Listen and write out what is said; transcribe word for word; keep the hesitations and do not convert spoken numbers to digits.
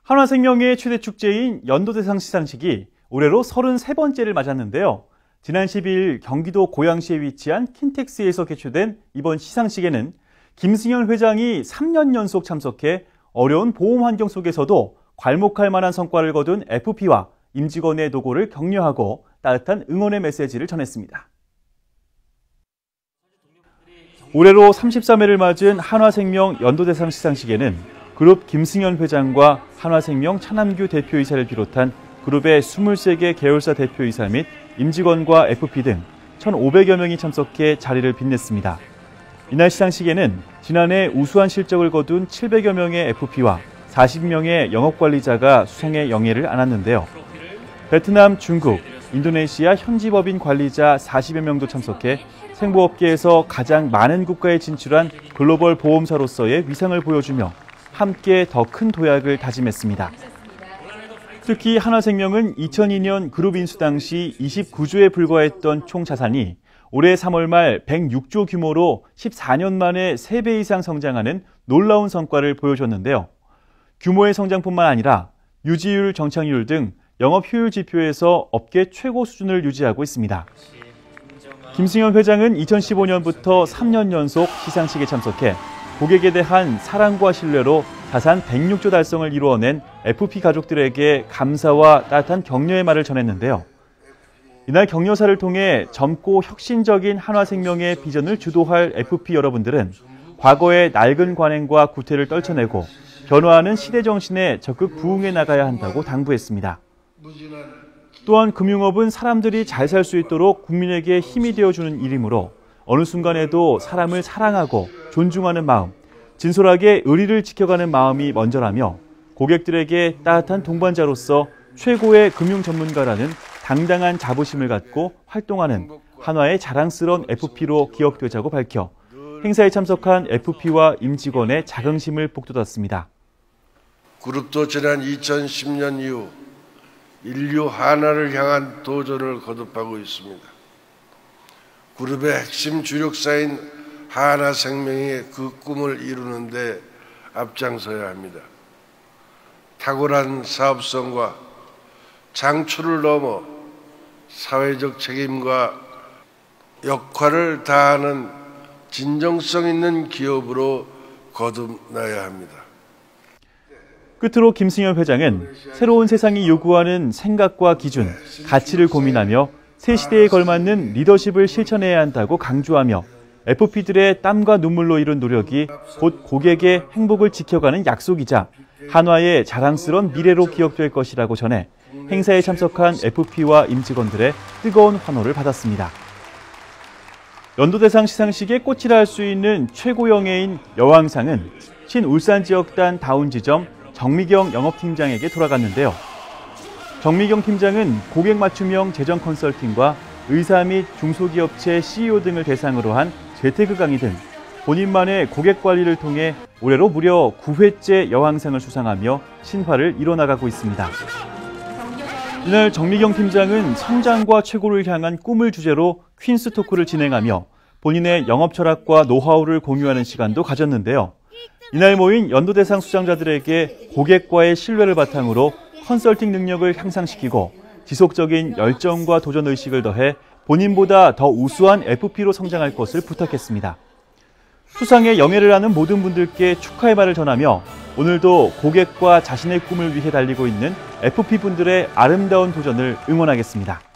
한화생명의 최대 축제인 연도대상 시상식이 올해로 서른세 번째를 맞았는데요. 지난 십이일 경기도 고양시에 위치한 킨텍스에서 개최된 이번 시상식에는 김승현 회장이 삼 년 연속 참석해 어려운 보험 환경 속에서도 괄목할 만한 성과를 거둔 에프피와 임직원의 노고를 격려하고 따뜻한 응원의 메시지를 전했습니다. 올해로 삼십삼 회를 맞은 한화생명 연도대상 시상식에는 그룹 김승현 회장과 한화생명 차남규 대표이사를 비롯한 그룹의 이십세 개 계열사 대표이사 및 임직원과 에프피 등 천오백여 명이 참석해 자리를 빛냈습니다. 이날 시상식에는 지난해 우수한 실적을 거둔 칠백여 명의 에프피와 사십 명의 영업관리자가 수상의 영예를 안았는데요. 베트남, 중국, 인도네시아 현지 법인 관리자 사십여 명도 참석해 생보업계에서 가장 많은 국가에 진출한 글로벌 보험사로서의 위상을 보여주며 함께 더 큰 도약을 다짐했습니다. 특히 한화생명은 이천이 년 그룹 인수 당시 이십구 조에 불과했던 총 자산이 올해 삼월 말 백육 조 규모로 십사 년 만에 세 배 이상 성장하는 놀라운 성과를 보여줬는데요. 규모의 성장뿐만 아니라 유지율, 정착률 등 영업 효율 지표에서 업계 최고 수준을 유지하고 있습니다. 김승현 회장은 이천십오 년부터 삼 년 연속 시상식에 참석해 고객에 대한 사랑과 신뢰로 자산 백육 조 달성을 이루어낸 에프피 가족들에게 감사와 따뜻한 격려의 말을 전했는데요. 이날 격려사를 통해 젊고 혁신적인 한화생명의 비전을 주도할 에프피 여러분들은 과거의 낡은 관행과 구태를 떨쳐내고 변화하는 시대 정신에 적극 부응해 나가야 한다고 당부했습니다. 또한 금융업은 사람들이 잘 살 수 있도록 국민에게 힘이 되어주는 일이므로 어느 순간에도 사람을 사랑하고 존중하는 마음, 진솔하게 의리를 지켜가는 마음이 먼저라며 고객들에게 따뜻한 동반자로서 최고의 금융 전문가라는 당당한 자부심을 갖고 활동하는 한화의 자랑스러운 에프피로 기억되자고 밝혀 행사에 참석한 에프피와 임직원의 자긍심을 북돋았습니다. 그룹도 지난 이천십 년 이후 인류 한화를 향한 도전을 거듭하고 있습니다. 그룹의 핵심 주력사인 한화생명이 그 꿈을 이루는 데 앞장서야 합니다. 탁월한 사업성과 장출을 넘어 사회적 책임과 역할을 다하는 진정성 있는 기업으로 거듭나야 합니다. 끝으로 김승현 회장은 새로운 세상이 요구하는 생각과 기준, 가치를 고민하며 새 시대에 걸맞는 리더십을 실천해야 한다고 강조하며 에프피들의 땀과 눈물로 이룬 노력이 곧 고객의 행복을 지켜가는 약속이자 한화의 자랑스러운 미래로 기억될 것이라고 전해 행사에 참석한 에프피와 임직원들의 뜨거운 환호를 받았습니다. 연도대상 시상식의 꽃이라 할 수 있는 최고 영예인 여왕상은 신울산 지역단 다운지점 정미경 영업팀장에게 돌아갔는데요. 정미경 팀장은 고객 맞춤형 재정 컨설팅과 의사 및 중소기업체 씨이오 등을 대상으로 한 재테크 강의 등 본인만의 고객 관리를 통해 올해로 무려 구 회째 여왕상을 수상하며 신화를 이뤄나가고 있습니다. 이날 정미경 팀장은 성장과 최고를 향한 꿈을 주제로 퀸스 토크를 진행하며 본인의 영업 철학과 노하우를 공유하는 시간도 가졌는데요. 이날 모인 연도대상 수상자들에게 고객과의 신뢰를 바탕으로 컨설팅 능력을 향상시키고 지속적인 열정과 도전의식을 더해 본인보다 더 우수한 에프피로 성장할 것을 부탁했습니다. 수상에 영예를 아는 모든 분들께 축하의 말을 전하며 오늘도 고객과 자신의 꿈을 위해 달리고 있는 에프피 분들의 아름다운 도전을 응원하겠습니다.